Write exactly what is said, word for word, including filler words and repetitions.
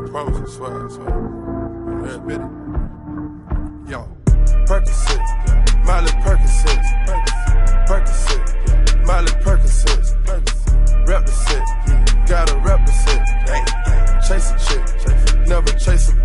promise you, swear, I swear. Red Bitty. Yo, Percocet, Miley Percocet, Percocet, Miley Percocet, rep the set, gotta rep the set, chase a chick, never chase a